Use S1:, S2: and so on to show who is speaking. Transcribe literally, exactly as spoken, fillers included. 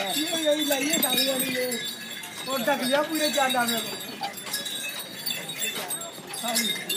S1: यही लाइए साड़ी वाली ले और ढक लिया पूरे चांदा में।